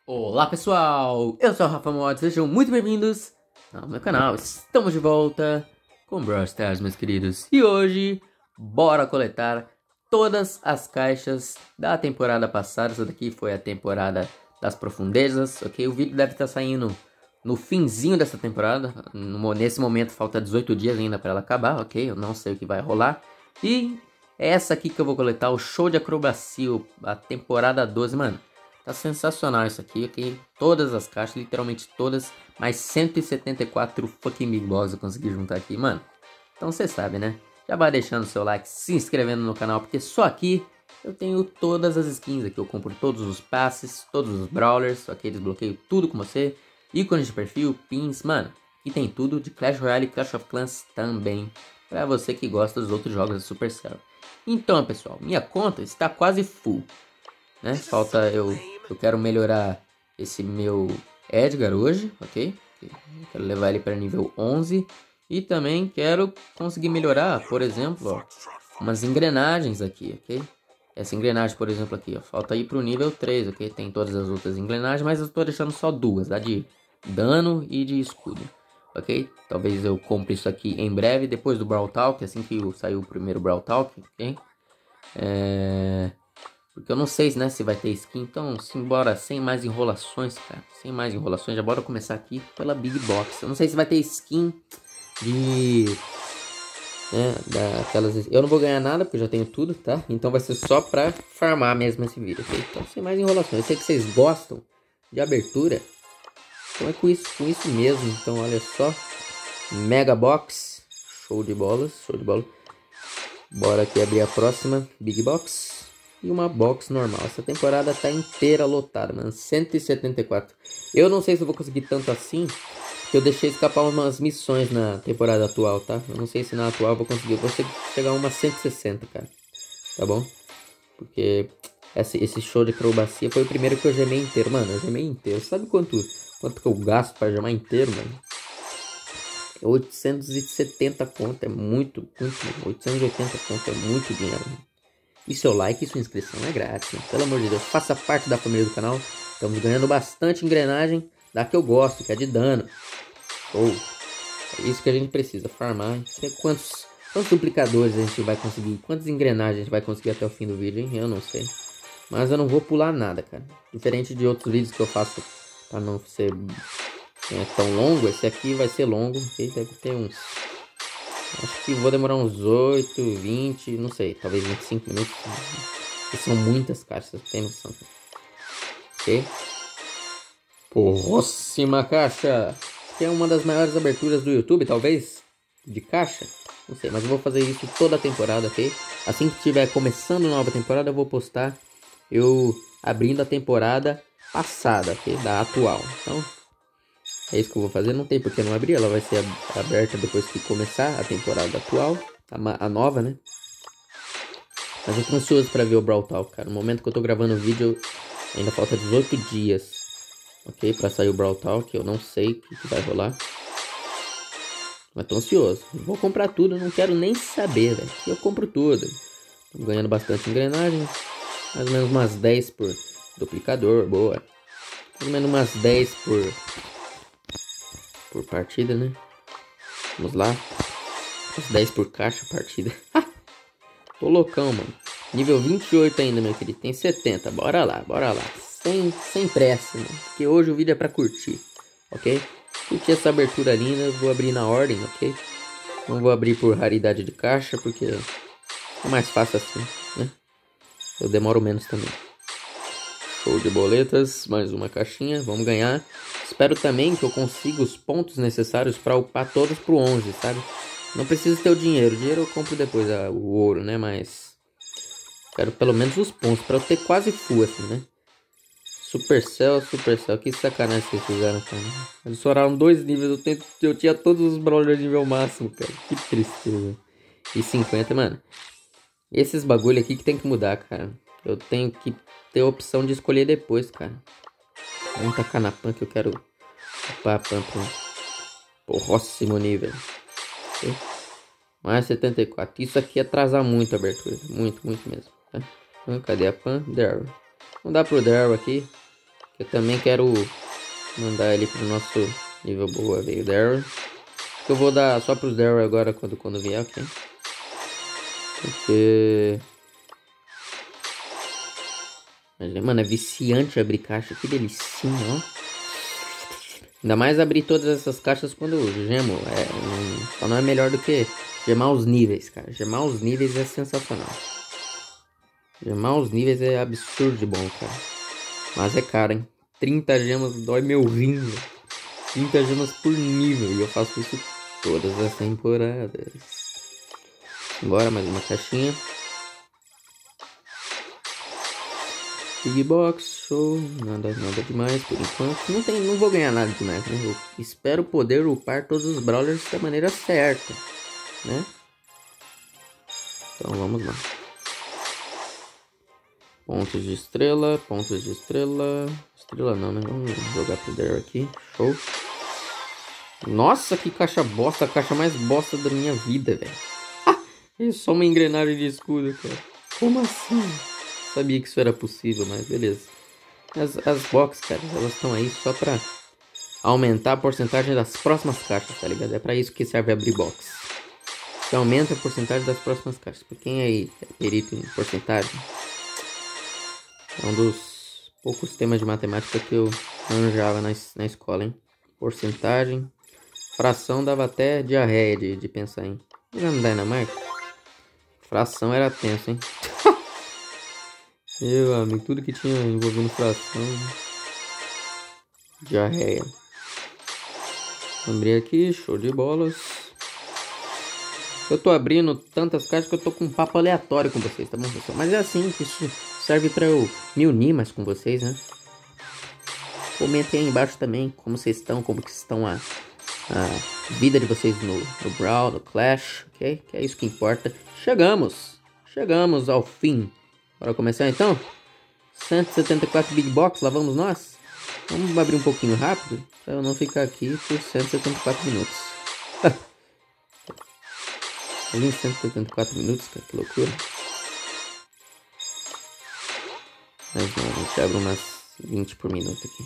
Olá pessoal, eu sou o Rafa Mod, sejam muito bem-vindos ao meu canal. Estamos de volta com Brawl Stars, meus queridos. E hoje, bora coletar todas as caixas da temporada passada. Essa daqui foi a temporada das profundezas, ok? O vídeo deve estar saindo no finzinho dessa temporada. Nesse momento falta 18 dias ainda para ela acabar, ok? Eu não sei o que vai rolar. E é essa aqui que eu vou coletar, o show de acrobacia, a temporada 12, mano. Tá sensacional isso aqui, ok? Todas as caixas, literalmente todas. Mais 174 fucking Big Box eu consegui juntar aqui, mano. Então você sabe, né? Já vai deixando o seu like, se inscrevendo no canal, porque só aqui eu tenho todas as skins aqui. Eu compro todos os passes, todos os brawlers, ok? Desbloqueio tudo com você. Ícones de perfil, pins, mano. E tem tudo de Clash Royale e Clash of Clans também. Pra você que gosta dos outros jogos da Supercell. Então, pessoal, minha conta está quase full, né? Falta eu quero melhorar esse meu Edgar hoje, ok? Quero levar ele para nível 11. E também quero conseguir melhorar, por exemplo, ó, umas engrenagens aqui, ok? Essa engrenagem, por exemplo, aqui, ó, falta ir para o nível 3, ok? Tem todas as outras engrenagens, mas eu estou deixando só duas, a de dano e de escudo, ok? Talvez eu compre isso aqui em breve, depois do Brawl Talk, assim que saiu o primeiro Brawl Talk, ok? Porque eu não sei, né, se vai ter skin. Então, simbora, sem mais enrolações, cara. Sem mais enrolações, já bora começar aqui pela Big Box. Eu não sei se vai ter skin de... né, daquelas... Eu não vou ganhar nada, porque eu já tenho tudo, tá? Então vai ser só pra farmar mesmo esse vídeo, ok? Então, sem mais enrolações. Eu sei que vocês gostam de abertura. Então é com isso mesmo. Então, olha só. Mega Box. Show de bolas, show de bola. Bora aqui abrir a próxima Big Box. E uma box normal. Essa temporada tá inteira lotada, mano. 174. Eu não sei se eu vou conseguir tanto assim. Porque eu deixei escapar umas missões na temporada atual, tá? Eu não sei se na atual eu vou conseguir. Eu vou chegar a umas 160, cara. Tá bom? Porque esse show de acrobacia foi o primeiro que eu gemei inteiro. Mano, eu gemei inteiro. Sabe quanto que eu gasto pra gemar inteiro, mano? 870 conto. É muito. 880 conto é muito dinheiro, mano. E seu like e sua inscrição é grátis, né? Pelo amor de Deus, faça parte da família do canal. Estamos ganhando bastante engrenagem da que eu gosto, que é de dano. É isso que a gente precisa, farmar. Quantos duplicadores a gente vai conseguir? Quantas engrenagens a gente vai conseguir até o fim do vídeo, hein? Eu não sei. Mas eu não vou pular nada, cara. Diferente de outros vídeos que eu faço para não ser tão longo, esse aqui vai ser longo. Deve ter uns... Acho que vou demorar uns 8, 20, não sei, talvez 25 minutos. Porque são muitas caixas, tem noção. Ok? Próxima caixa. Que é uma das maiores aberturas do YouTube, talvez. De caixa. Não sei, mas eu vou fazer isso toda a temporada, ok? Assim que estiver começando a nova temporada, eu vou postar eu abrindo a temporada passada, ok? Da atual. Então... é isso que eu vou fazer, não tem por que não abrir, ela vai ser aberta depois que começar a temporada atual, a nova, né? Mas eu tô ansioso pra ver o Brawl Talk, cara. No momento que eu tô gravando o vídeo, ainda falta 18 dias, ok? Pra sair o Brawl Talk, eu não sei o que vai rolar. Mas tô ansioso, vou comprar tudo, eu não quero nem saber, velho. Eu compro tudo. Tô ganhando bastante engrenagem, mais ou menos umas 10 por duplicador, boa. Mais ou menos umas 10 por partida, né? Vamos lá. Uns 10 por caixa partida. Tô loucão, mano. Nível 28 ainda, meu querido. Tem 70. Bora lá, bora lá. Sem pressa, mano. Porque hoje o vídeo é pra curtir. Ok? Curtir essa abertura linda. Eu vou abrir na ordem, ok? Não vou abrir por raridade de caixa, porque é mais fácil assim, né? Eu demoro menos também. Show de boletas, mais uma caixinha, vamos ganhar. Espero também que eu consiga os pontos necessários para upar todos pro 11, sabe? Não preciso ter o dinheiro eu compro depois o ouro, né? Mas quero pelo menos os pontos para eu ter quase full assim, né? Supercell, que sacanagem que vocês fizeram, cara. Eles estouraram 2 níveis, eu tinha todos os brawlers de nível máximo, cara. Que tristeza. E 50, mano. Esses bagulho aqui que tem que mudar, cara. Eu tenho que ter a opção de escolher depois, cara. Vamos tacar na pan que eu quero upar a pan pro próximo nível. Okay? Mais 74. Isso aqui atrasar muito a abertura. Muito mesmo. Tá? Então, cadê a pan? Daryl. Vamos dar pro Daryl aqui. Eu também quero mandar ele pro nosso nível boa. Veio o Daryl. Eu vou dar só pros Daryl agora quando vier, ok? Porque... Mano, é viciante abrir caixa. Que delicinha, ó. Ainda mais abrir todas essas caixas quando eu gemo. Só não é melhor do que gemar os níveis, cara. Gemar os níveis é sensacional. Gemar os níveis é absurdo de bom, cara. Mas é caro, hein? 30 gemas dói meu rim, velho. 30 gemas por nível. E eu faço isso todas as temporadas. Bora, mais uma caixinha. Big Box, show. Nada demais por enquanto. Não vou ganhar nada demais, né? Eu espero poder upar todos os Brawlers da maneira certa, né? Então vamos lá. Pontos de estrela. Estrela não, né? Vamos jogar pro Daryl aqui. Show. Nossa, que caixa bosta. A caixa mais bosta da minha vida, velho. É só uma engrenagem de escudo, cara. Como assim? Sabia que isso era possível, mas beleza. As boxes, cara, elas estão aí só pra aumentar a porcentagem das próximas caixas, tá ligado? É pra isso que serve abrir box. Que aumenta a porcentagem das próximas caixas. Pra quem aí é perito em porcentagem, é um dos poucos temas de matemática que eu manjava na escola, hein? Porcentagem. Fração dava até diarreia de pensar em. Jogando Dynamite. Fração era tenso, hein? Meu amigo, tudo que tinha envolvendo fração. Diarreia. Abri aqui, show de bolas. Eu tô abrindo tantas caixas que eu tô com um papo aleatório com vocês, tá bom, pessoal? Mas é assim que isso serve pra eu me unir mais com vocês, né? Comentem aí embaixo também como vocês estão, como que estão a vida de vocês no Brawl, no Clash, ok? Que é isso que importa. Chegamos ao fim. Bora começar então? 174 Big Box, lá vamos nós? Vamos abrir um pouquinho rápido, pra eu não ficar aqui por 174 minutos. Ali em 174 minutos, cara, que loucura. Mas não, a gente abre umas 20 por minuto aqui.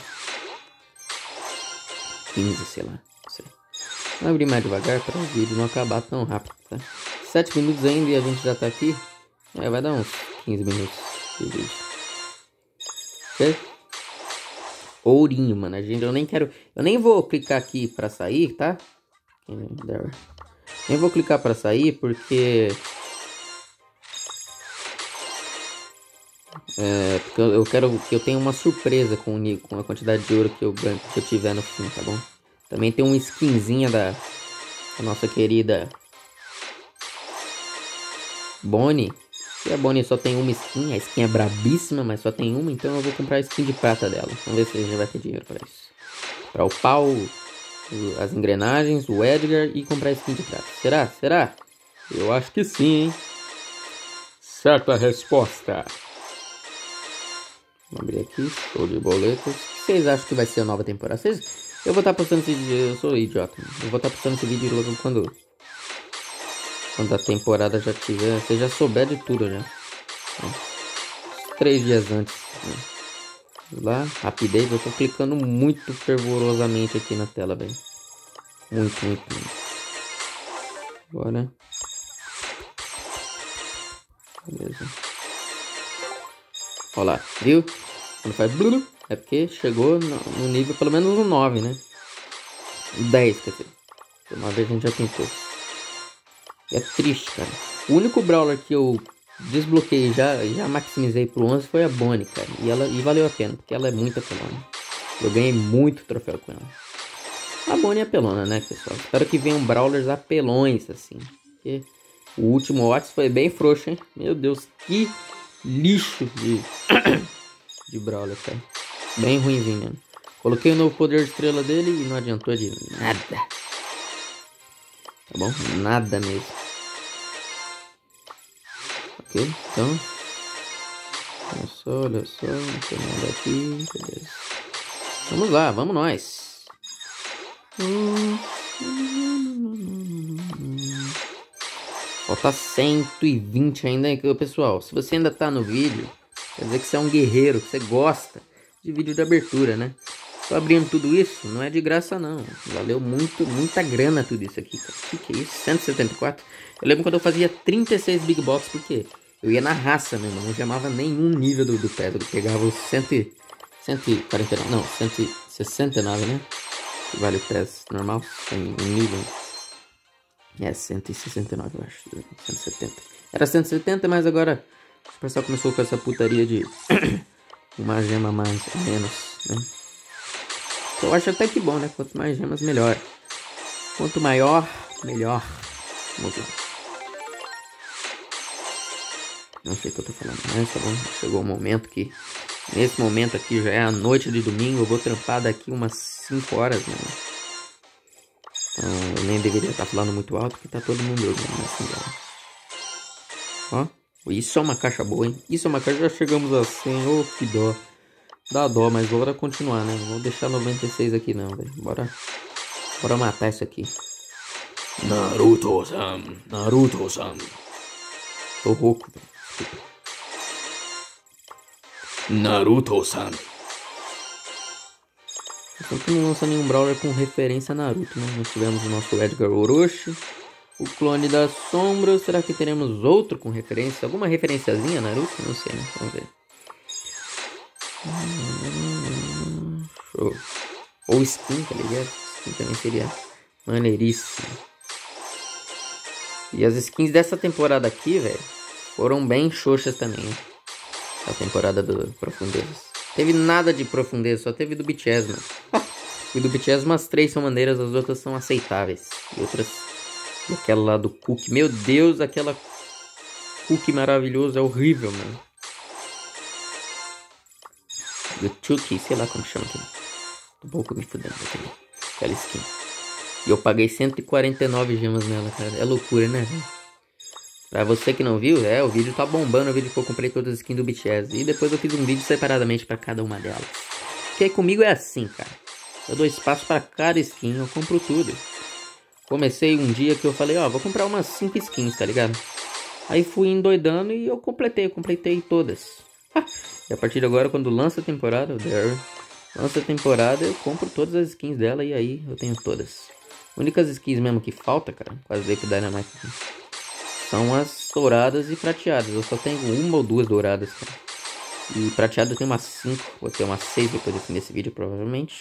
15, sei lá, não sei. Vou abrir mais devagar para o vídeo não acabar tão rápido, tá? 7 minutos ainda e a gente já tá aqui. Vai dar uns 15 minutos de vídeo. Ok? Ourinho, mano. Eu nem vou clicar aqui pra sair, tá? Nem vou clicar pra sair porque... porque eu tenho uma surpresa com a quantidade de ouro que eu tiver no fim, tá bom? Também tem uma skinzinha da nossa querida Bonnie. E a Bonnie só tem uma skin, a skin é brabíssima, mas só tem uma, então eu vou comprar a skin de prata dela. Vamos ver se a gente vai ter dinheiro para isso. Para upar as engrenagens, o Edgar e comprar a skin de prata. Será? Eu acho que sim, hein? Certa resposta. Vamos abrir aqui, show de boletas. O que vocês acham que vai ser a nova temporada? Eu vou estar postando esse vídeo, eu sou idiota. Eu vou estar postando esse vídeo logo quando a temporada já tiver, você já souber de tudo já. 3 dias antes. Né? Lá, rapidez, eu tô clicando muito fervorosamente aqui na tela, velho. Muito. Bora. Beleza. Olha lá, viu? Quando faz blum, é porque chegou no nível pelo menos no 9, né? 10, quer dizer. O 9 a gente já tentou. É triste, cara. O único Brawler que eu desbloqueei já maximizei pro 11 foi a Bonnie, cara. E valeu a pena, porque ela é muito apelona. Eu ganhei muito troféu com ela. A Bonnie é apelona, né, pessoal? Espero que venham Brawlers apelões, assim. Porque o último Otis foi bem frouxo, hein? Meu Deus, que lixo de Brawler, cara. Bem ruimzinho mesmo. Coloquei o novo poder de estrela dele e não adiantou de nada. Tá bom? Nada mesmo. Ok, então. Olha só, não tem nada aqui. Beleza. Vamos lá, vamos nós. Falta 120 ainda, hein, pessoal. Se você ainda tá no vídeo, quer dizer que você é um guerreiro, que você gosta de vídeo de abertura, né? Tô abrindo tudo isso, não é de graça não. Valeu muita grana tudo isso aqui, cara. Que é isso? 174? Eu lembro quando eu fazia 36 Big Box, porque eu ia na raça mesmo, não chamava nenhum nível do PES. Eu pegava os 149, não, 169, né? Que vale o PES normal, sem um nível. É, 169 eu acho, 170. Era 170, mas agora o pessoal começou com essa putaria de uma gema mais ou menos, né? Eu acho até que bom, né? Quanto mais gemas, melhor. Quanto maior, melhor. Vamos lá. Não sei o que eu tô falando, mas tá bom. Chegou o momento que... Nesse momento aqui já é a noite de domingo. Eu vou trampar daqui umas 5 horas, né? Então eu nem deveria estar falando muito alto, porque tá todo mundo dormindo assim, ó. Isso é uma caixa boa, hein? Isso é uma caixa... Já chegamos a 100. Ô, que dó. Dá dó, mas bora continuar, né? Não vou deixar 96 aqui não, velho. Bora matar isso aqui. Naruto-san. Tô rouco, velho. Naruto-san. Então que não lança nenhum brawler com referência a Naruto, né? Nós tivemos o nosso Edgar Orochi, o clone das sombras. Será que teremos outro com referência? Alguma referenciazinha a Naruto? Não sei, né? Vamos ver. Show. Ou skin, tá ligado? Skin também seria maneiríssimo. E as skins dessa temporada aqui, velho, foram bem xoxas também, hein? A temporada do Profundezas. Teve nada de profundeza, só teve do BTS, mano. E do BTS umas 3 são maneiras, as outras são aceitáveis. E outras... E aquela lá do Cookie. Meu Deus, aquela Cookie maravilhosa, é horrível, mano. Do Chucky, sei lá como chama aqui. Tô um pouco me fudendo aquela skin. E eu paguei 149 gemas nela, cara. É loucura, né? Pra você que não viu, o vídeo tá bombando. O vídeo que eu comprei todas as skins do BTS. E depois eu fiz um vídeo separadamente pra cada uma delas. Porque comigo é assim, cara. Eu dou espaço pra cada skin, eu compro tudo. Comecei um dia que eu falei, ó, vou comprar umas 5 skins, tá ligado? Aí fui endoidando e eu completei todas. E a partir de agora, quando lança a temporada, eu compro todas as skins dela e aí eu tenho todas. Únicas skins mesmo que falta, cara, quase dei pro Dynamite aqui, são as douradas e prateadas. Eu só tenho uma ou duas douradas, cara. E prateado eu tenho umas 5, vou ter umas 6 depois desse vídeo, provavelmente.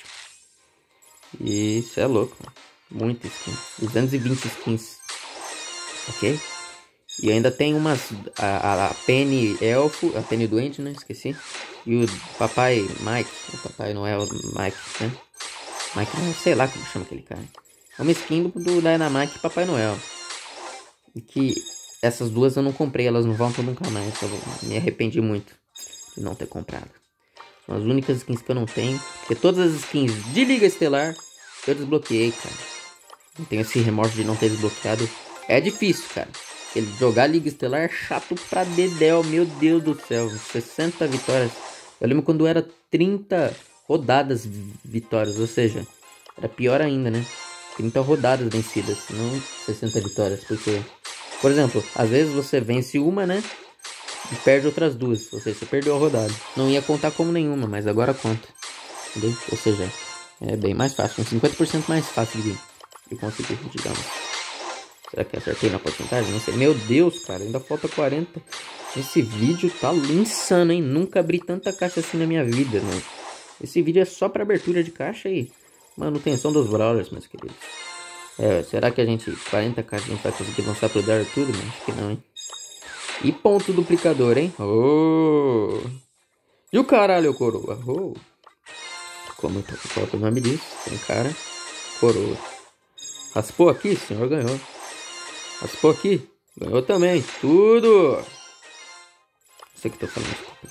E isso é louco, mano. Muita skin. 220 skins. Ok? E ainda tem umas... A Penny Elfo... A Penny Doente, né? Esqueci. E o Papai Mike. O Papai Noel Mike, né? Mike Noel, sei lá como chama aquele cara. É uma skin do Dynamite Papai Noel. E que essas duas eu não comprei. Elas não voltam nunca mais. Eu me arrependi muito de não ter comprado. São as únicas skins que eu não tenho. Porque todas as skins de Liga Estelar eu desbloqueei, cara. Não tenho esse remorso de não ter desbloqueado. É difícil, cara. Jogar Liga Estelar é chato pra dedéu. Meu Deus do céu. 60 vitórias. Eu lembro quando era 30 rodadas vitórias. Ou seja, era pior ainda, né? 30 rodadas vencidas. Não 60 vitórias. Porque, por exemplo, às vezes você vence uma, né? E perde outras duas. Ou seja, você perdeu a rodada. Não ia contar como nenhuma, mas agora conta. Entendeu? Ou seja, é bem mais fácil. 50% mais fácil de conseguir, digamos. Será que acertei na porcentagem? Não sei. Meu Deus, cara. Ainda falta 40. Esse vídeo tá insano, hein? Nunca abri tanta caixa assim na minha vida, mano. Esse vídeo é só pra abertura de caixa e manutenção dos brawlers, meus queridos. Será que 40 caixas a gente vai conseguir lançar pro Dar tudo? Mas acho que não, hein? E ponto duplicador, hein? Oh! E o caralho, coroa? Oh! Como o próprio nome diz, tem cara, coroa. Raspou aqui, senhor ganhou. Raspou aqui, ganhou também. Tudo! Não sei o que eu tô falando, desculpa.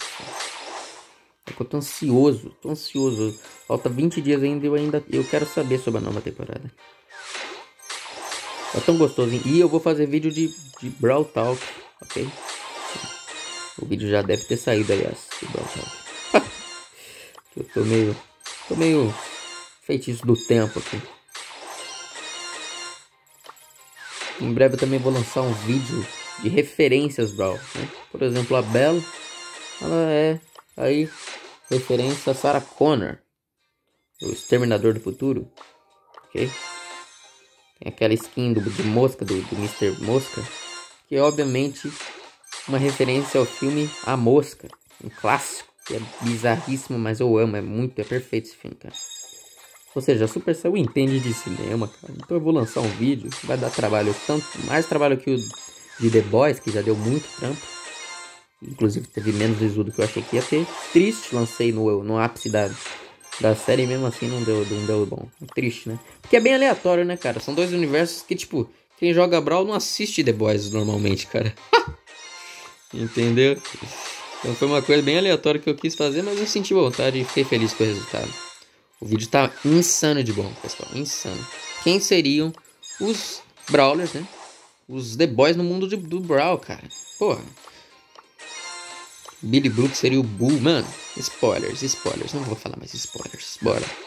É que eu tô ansioso. Falta 20 dias ainda e eu quero saber sobre a nova temporada. É tão gostosinho. E eu vou fazer vídeo de Brawl Talk, ok? O vídeo já deve ter saído, aliás, de Brawl Talk. Eu tô meio feitiço do tempo aqui. Em breve eu também vou lançar um vídeo de referências Brawl, né? Por exemplo, a Belle, ela é aí referência a Sarah Connor, o Exterminador do Futuro, ok? Tem aquela skin de mosca, do Mr. Mosca, que é obviamente uma referência ao filme A Mosca, um clássico, que é bizarríssimo, mas eu amo, é perfeito esse filme, cara. Ou seja, a Supercell entende de cinema, cara, então eu vou lançar um vídeo, vai dar trabalho, mais trabalho que o de The Boys, que já deu muito trampo. Inclusive teve menos views do que eu achei que ia ter. Triste, lancei no ápice da série e mesmo assim não deu bom. Triste, né? Porque é bem aleatório, né, cara? São dois universos que, tipo, quem joga Brawl não assiste The Boys normalmente, cara. Entendeu? Então foi uma coisa bem aleatória que eu quis fazer, mas eu senti vontade e fiquei feliz com o resultado. O vídeo tá insano de bom, pessoal. Insano. Quem seriam os Brawlers, né? Os The Boys no mundo do Brawl, cara. Porra. Billy Brooks seria o Bull, mano. Spoilers. Não vou falar mais spoilers.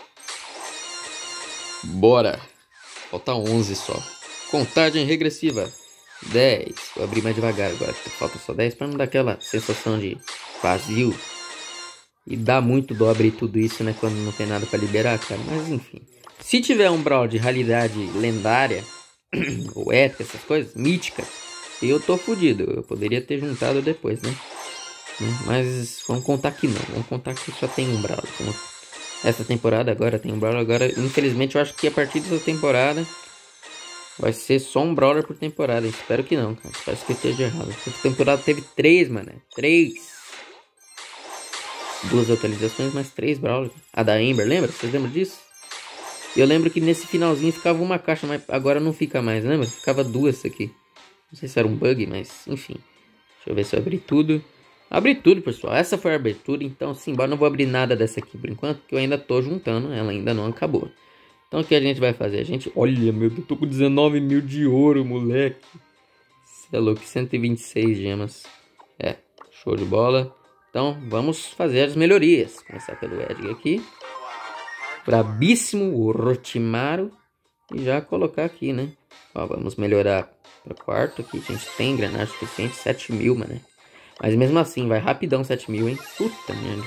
Bora. Falta 11 só. Contagem regressiva. 10. Vou abrir mais devagar agora. Falta só 10 pra não dar aquela sensação de vazio. E dá muito dó abrir tudo isso, né? Quando não tem nada pra liberar, cara. Mas enfim. Se tiver um Brawl de realidade lendária, ou épica, essas coisas, mítica, eu tô fudido. Eu poderia ter juntado depois, né? Mas vamos contar que não. Vamos contar que só tem um Brawler. Essa temporada agora tem um Brawler. Agora, infelizmente, eu acho que a partir dessa temporada vai ser só um Brawler por temporada. Espero que não, cara. Parece que eu esteja errado. Essa temporada teve 3, mano. 3. 2 atualizações, mais 3 Brawlers. A da Amber, lembra? Vocês lembram disso? Eu lembro que nesse finalzinho ficava uma caixa, mas agora não fica mais, lembra? Ficava 2 aqui. Não sei se era um bug, mas enfim. Deixa eu ver se eu abri tudo. Abri tudo, pessoal. Essa foi a abertura. Então, simbora. Não vou abrir nada dessa aqui por enquanto, porque eu ainda tô juntando. Ela ainda não acabou. Então, o que a gente vai fazer? Olha, meu Deus, eu tô com 19 mil de ouro, moleque. Você é louco, 126 gemas. É, show de bola. Então, vamos fazer as melhorias. Começar pelo Edgar aqui. Brabíssimo, o Orochimaru. E já colocar aqui, né? Ó, vamos melhorar para quarto aqui. A gente tem engrenagem suficiente, 7 mil, mano. Mas mesmo assim, vai rapidão 7 mil, hein? Puta merda.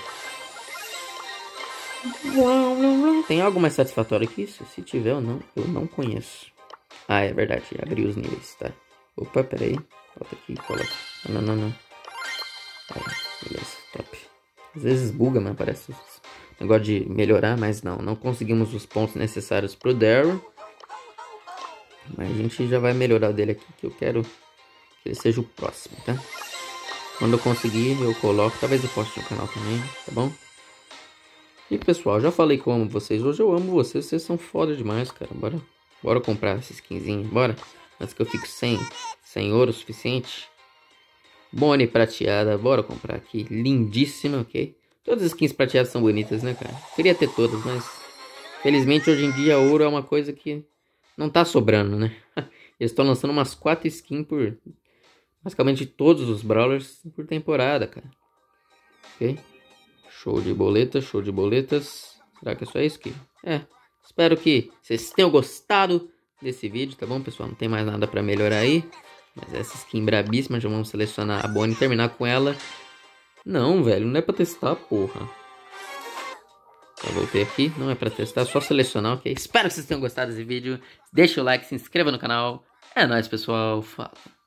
Tem algo mais satisfatório que isso? Se tiver ou não, eu não conheço. Ah, é verdade. Abri os níveis, tá? Opa, peraí. Volta aqui, coloca. Não. Ah, beleza, top. Às vezes buga, mas parece negócio de melhorar, mas não conseguimos os pontos necessários pro Daryl. Mas a gente já vai melhorar o dele aqui, que eu quero que ele seja o próximo, tá? Quando eu conseguir, eu coloco. Talvez eu poste no canal também, tá bom? E pessoal, já falei que eu amo vocês. Hoje eu amo vocês. Vocês são foda demais, cara. Bora comprar essa skinzinha. Bora. Antes que eu fique sem ouro suficiente. Bonnie prateada. Bora comprar aqui. Lindíssima, ok? Todas as skins prateadas são bonitas, né, cara? Queria ter todas, mas... Felizmente, hoje em dia, ouro é uma coisa que não tá sobrando, né? Eles estão lançando umas 4 skins por... basicamente todos os Brawlers por temporada, cara. Ok? Show de boletas. Será que é só isso aqui? É. Espero que vocês tenham gostado desse vídeo, tá bom, pessoal? Não tem mais nada pra melhorar aí. Mas essa skin brabíssima, já vamos selecionar a Bonnie e terminar com ela. Não, velho, não é pra testar, porra. Já voltei aqui, não é pra testar, só selecionar, ok? Espero que vocês tenham gostado desse vídeo. Deixa o like, se inscreva no canal. É nóis, pessoal. Fala.